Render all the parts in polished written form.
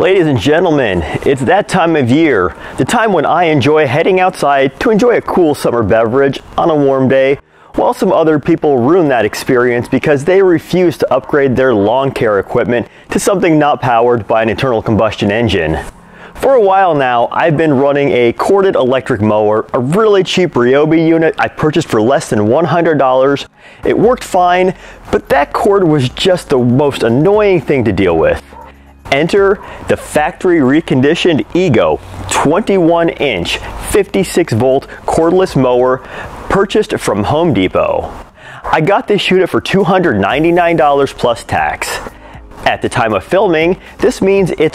Ladies and gentlemen, it's that time of year, the time when I enjoy heading outside to enjoy a cool summer beverage on a warm day, while some other people ruin that experience because they refuse to upgrade their lawn care equipment to something not powered by an internal combustion engine. For a while now, I've been running a corded electric mower, a really cheap Ryobi unit I purchased for less than $100. It worked fine, but that cord was just the most annoying thing to deal with. Enter the factory reconditioned EGO 21-inch 56-volt cordless mower purchased from Home Depot. I got this unit for $299 plus tax. At the time of filming, this means it's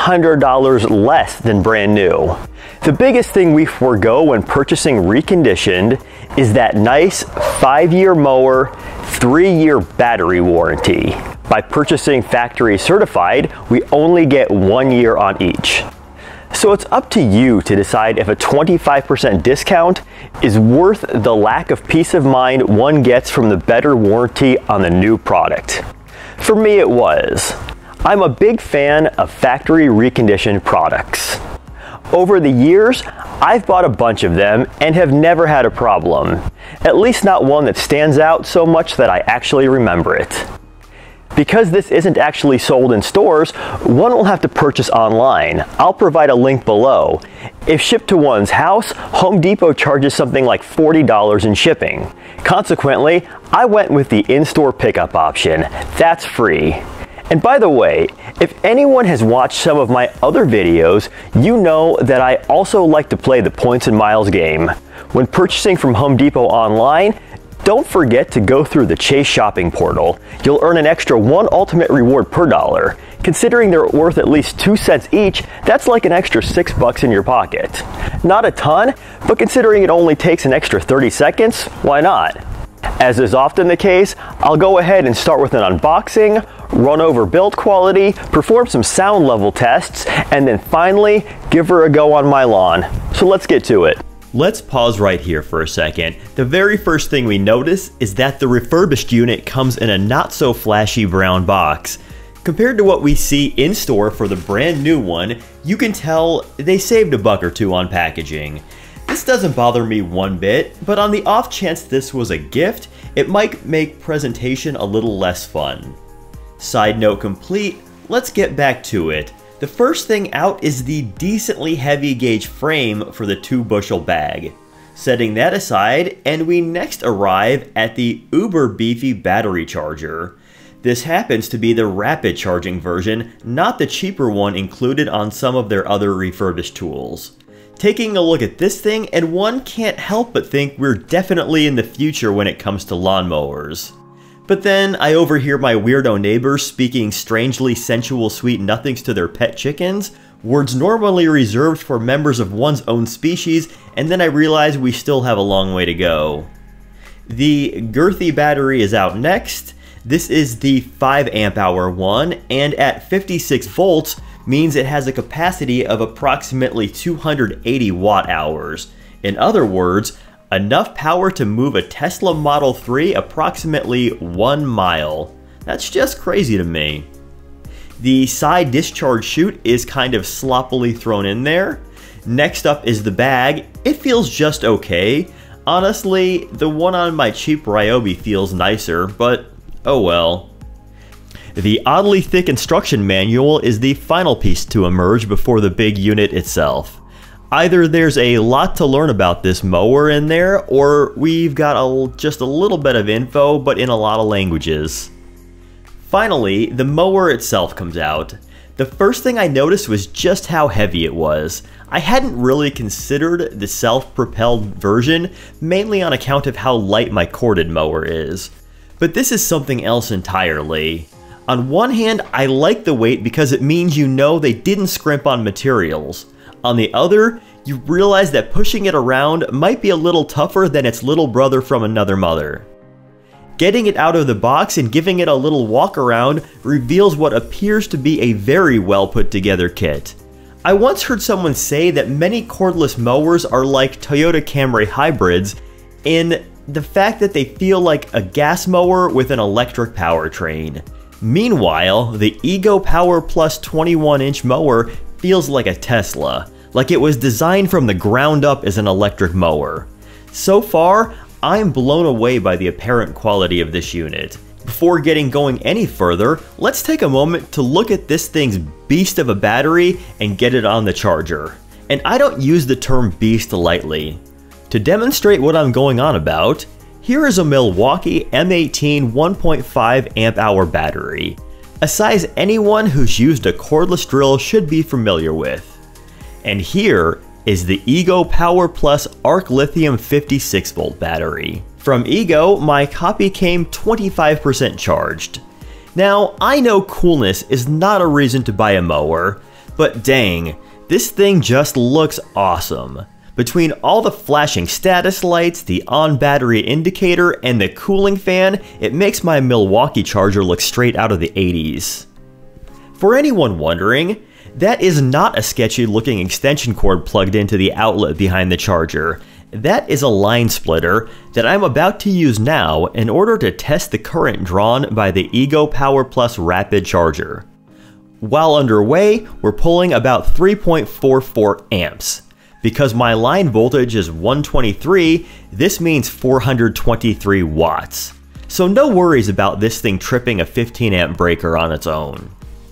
$100 less than brand new. The biggest thing we forego when purchasing reconditioned is that nice 5-year mower, 3-year battery warranty. By purchasing factory certified, we only get 1 year on each. So it's up to you to decide if a 25% discount is worth the lack of peace of mind one gets from the better warranty on the new product. For me, it was. I'm a big fan of factory reconditioned products. Over the years, I've bought a bunch of them and have never had a problem. At least not one that stands out so much that I actually remember it. Because this isn't actually sold in stores, one will have to purchase online. I'll provide a link below. If shipped to one's house, Home Depot charges something like $40 in shipping. Consequently, I went with the in-store pickup option. That's free. And by the way, if anyone has watched some of my other videos, you know that I also like to play the points and miles game. When purchasing from Home Depot online, don't forget to go through the Chase shopping portal. You'll earn an extra 1 ultimate reward per dollar. Considering they're worth at least 2 cents each, that's like an extra $6 in your pocket. Not a ton, but considering it only takes an extra 30 seconds, why not? As is often the case, I'll go ahead and start with an unboxing, run over build quality, perform some sound level tests, and then finally give her a go on my lawn. So let's get to it. Let's pause right here for a second. The very first thing we notice is that the refurbished unit comes in a not so flashy brown box. Compared to what we see in store for the brand new one, you can tell they saved a buck or two on packaging. This doesn't bother me one bit, but on the off chance this was a gift, it might make presentation a little less fun. Side note complete, let's get back to it. The first thing out is the decently heavy gauge frame for the 2-bushel bag. Setting that aside, and we next arrive at the uber beefy battery charger. This happens to be the rapid charging version, not the cheaper one included on some of their other refurbished tools. Taking a look at this thing, and one can't help but think we're definitely in the future when it comes to lawnmowers. But then I overhear my weirdo neighbors speaking strangely sensual sweet nothings to their pet chickens, words normally reserved for members of one's own species, and then I realize we still have a long way to go. The girthy battery is out next. This is the 5 amp hour one, and at 56 volts means it has a capacity of approximately 280 watt hours. In other words, enough power to move a Tesla Model 3 approximately 1 mile. That's just crazy to me. The side discharge chute is kind of sloppily thrown in there. Next up is the bag. It feels just okay. Honestly, the one on my cheap Ryobi feels nicer, but oh well. The oddly thick instruction manual is the final piece to emerge before the big unit itself. Either there's a lot to learn about this mower in there, or we've got just a little bit of info, but in a lot of languages. Finally, the mower itself comes out. The first thing I noticed was just how heavy it was. I hadn't really considered the self-propelled version, mainly on account of how light my corded mower is. But this is something else entirely. On one hand, I like the weight because it means you know they didn't scrimp on materials. On the other, you realize that pushing it around might be a little tougher than its little brother from another mother. Getting it out of the box and giving it a little walk around reveals what appears to be a very well put together kit. I once heard someone say that many cordless mowers are like Toyota Camry hybrids in the fact that they feel like a gas mower with an electric powertrain. Meanwhile, the EGO Power Plus 21-inch mower feels like a Tesla, like it was designed from the ground up as an electric mower. So far, I'm blown away by the apparent quality of this unit. Before getting going any further, let's take a moment to look at this thing's beast of a battery and get it on the charger. And I don't use the term beast lightly. To demonstrate what I'm going on about, here is a Milwaukee M18 1.5 amp-hour battery, a size anyone who's used a cordless drill should be familiar with. And here is the EGO Power Plus Arc Lithium 56V battery. From EGO, my copy came 25% charged. Now, I know coolness is not a reason to buy a mower, but dang, this thing just looks awesome. Between all the flashing status lights, the on-battery indicator, and the cooling fan, it makes my Milwaukee charger look straight out of the 80s. For anyone wondering, that is not a sketchy looking extension cord plugged into the outlet behind the charger. That is a line splitter that I'm about to use now in order to test the current drawn by the EGO Power Plus Rapid Charger. While underway, we're pulling about 3.44 amps. Because my line voltage is 123, this means 423 watts. So no worries about this thing tripping a 15 amp breaker on its own.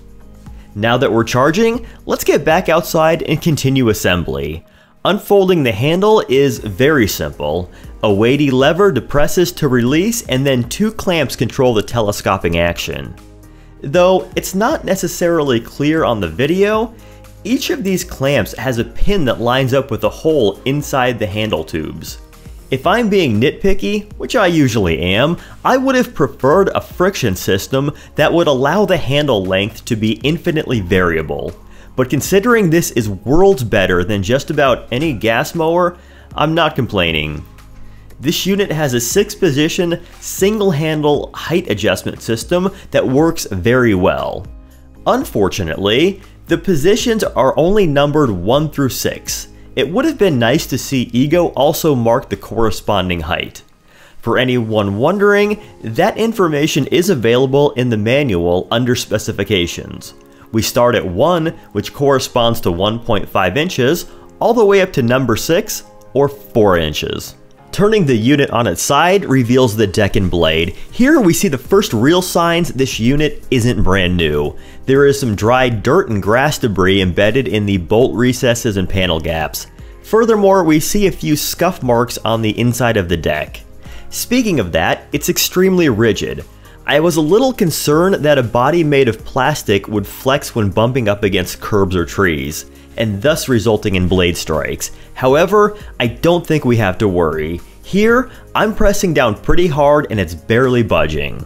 Now that we're charging, let's get back outside and continue assembly. Unfolding the handle is very simple. A weighty lever depresses to release, and then 2 clamps control the telescoping action. Though it's not necessarily clear on the video, each of these clamps has a pin that lines up with a hole inside the handle tubes. If I'm being nitpicky, which I usually am, I would have preferred a friction system that would allow the handle length to be infinitely variable. But considering this is worlds better than just about any gas mower, I'm not complaining. This unit has a 6-position, single-handle height adjustment system that works very well. Unfortunately, the positions are only numbered 1 through 6. It would have been nice to see EGO also mark the corresponding height. For anyone wondering, that information is available in the manual under specifications. We start at 1, which corresponds to 1.5 inches, all the way up to number 6, or 4 inches. Turning the unit on its side reveals the deck and blade. Here we see the first real signs this unit isn't brand new. There is some dry dirt and grass debris embedded in the bolt recesses and panel gaps. Furthermore, we see a few scuff marks on the inside of the deck. Speaking of that, it's extremely rigid. I was a little concerned that a body made of plastic would flex when bumping up against curbs or trees, and thus resulting in blade strikes. However, I don't think we have to worry. Here, I'm pressing down pretty hard and it's barely budging.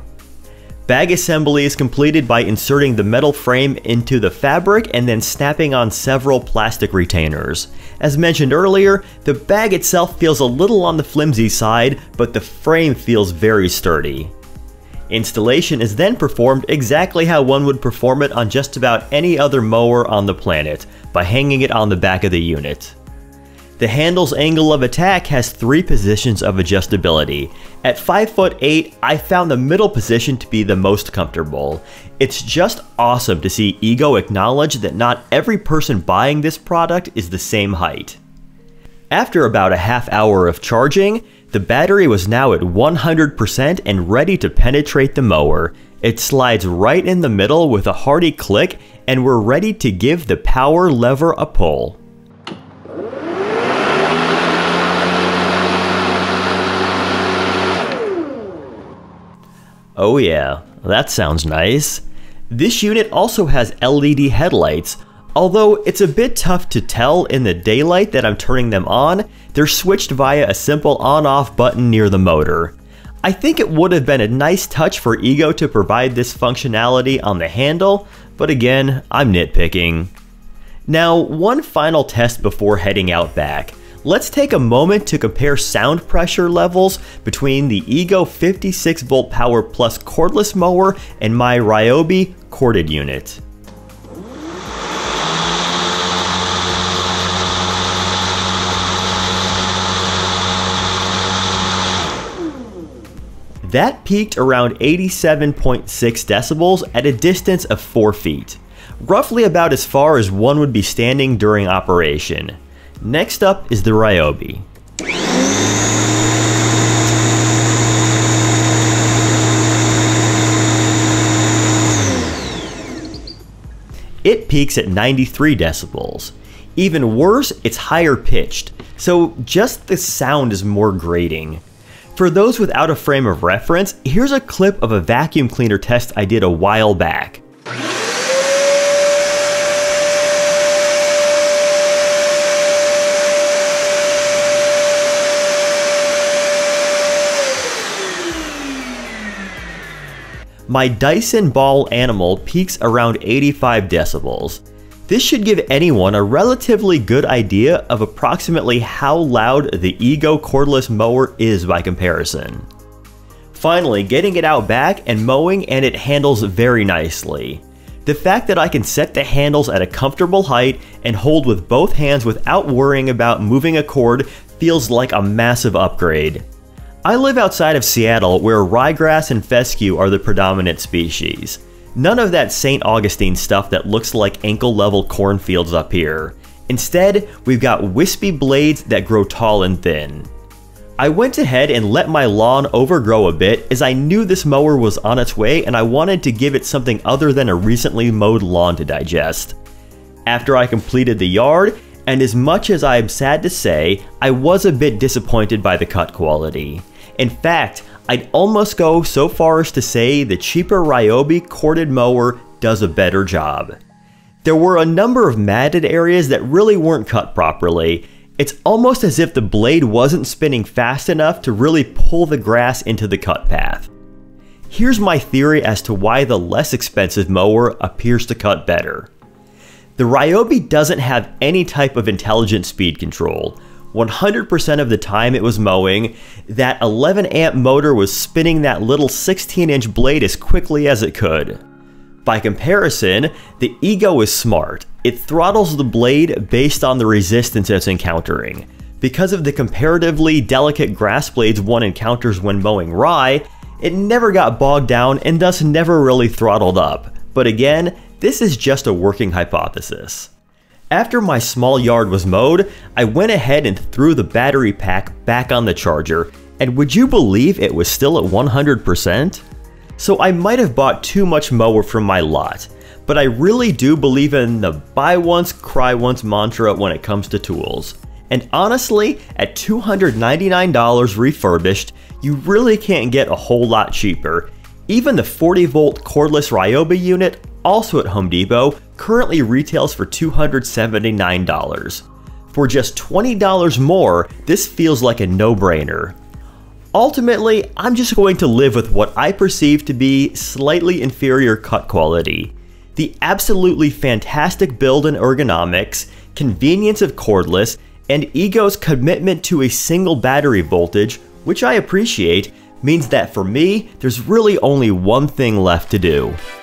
Bag assembly is completed by inserting the metal frame into the fabric and then snapping on several plastic retainers. As mentioned earlier, the bag itself feels a little on the flimsy side, but the frame feels very sturdy. Installation is then performed exactly how one would perform it on just about any other mower on the planet, by hanging it on the back of the unit. The handle's angle of attack has 3 positions of adjustability. At 5'8", I found the middle position to be the most comfortable. It's just awesome to see EGO acknowledge that not every person buying this product is the same height. After about a half hour of charging, the battery was now at 100% and ready to penetrate the mower. It slides right in the middle with a hearty click, and we're ready to give the power lever a pull. Oh yeah, that sounds nice. This unit also has LED headlights. Although it's a bit tough to tell in the daylight that I'm turning them on, they're switched via a simple on-off button near the motor. I think it would have been a nice touch for EGO to provide this functionality on the handle, but again, I'm nitpicking. Now, one final test before heading out back. Let's take a moment to compare sound pressure levels between the EGO 56V Power Plus cordless mower and my Ryobi corded unit. That peaked around 87.6 decibels at a distance of 4 feet, roughly about as far as one would be standing during operation. Next up is the Ryobi. It peaks at 93 decibels. Even worse, it's higher pitched, so just the sound is more grating. For those without a frame of reference, here's a clip of a vacuum cleaner test I did a while back. My Dyson Ball Animal peaks around 85 decibels. This should give anyone a relatively good idea of approximately how loud the EGO cordless mower is by comparison. Finally, getting it out back and mowing, and it handles very nicely. The fact that I can set the handles at a comfortable height and hold with both hands without worrying about moving a cord feels like a massive upgrade. I live outside of Seattle where ryegrass and fescue are the predominant species. None of that St. Augustine stuff that looks like ankle-level cornfields up here. Instead, we've got wispy blades that grow tall and thin. I went ahead and let my lawn overgrow a bit as I knew this mower was on its way and I wanted to give it something other than a recently mowed lawn to digest. After I completed the yard, and as much as I am sad to say, I was a bit disappointed by the cut quality. In fact, I'd almost go so far as to say the cheaper Ryobi corded mower does a better job. There were a number of matted areas that really weren't cut properly. It's almost as if the blade wasn't spinning fast enough to really pull the grass into the cut path. Here's my theory as to why the less expensive mower appears to cut better. The Ryobi doesn't have any type of intelligent speed control. 100% of the time it was mowing, that 11 amp motor was spinning that little 16-inch blade as quickly as it could. By comparison, the EGO is smart. It throttles the blade based on the resistance it's encountering. Because of the comparatively delicate grass blades one encounters when mowing rye, it never got bogged down and thus never really throttled up. But again, this is just a working hypothesis. After my small yard was mowed, I went ahead and threw the battery pack back on the charger, and would you believe it was still at 100%? So I might have bought too much mower from my lot, but I really do believe in the buy once, cry once mantra when it comes to tools. And honestly, at $299 refurbished, you really can't get a whole lot cheaper. Even the 40-volt cordless Ryobi unit, also at Home Depot, currently retails for $279. For just $20 more, this feels like a no-brainer. Ultimately, I'm just going to live with what I perceive to be slightly inferior cut quality. The absolutely fantastic build and ergonomics, convenience of cordless, and EGO's commitment to a single battery voltage, which I appreciate, means that for me, there's really only one thing left to do.